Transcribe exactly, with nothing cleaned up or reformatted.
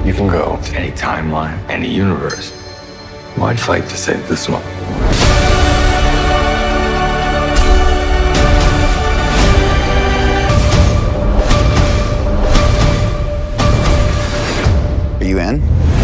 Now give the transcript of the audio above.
You can go to any timeline, any universe. Why'd fight to save this one? Are you in?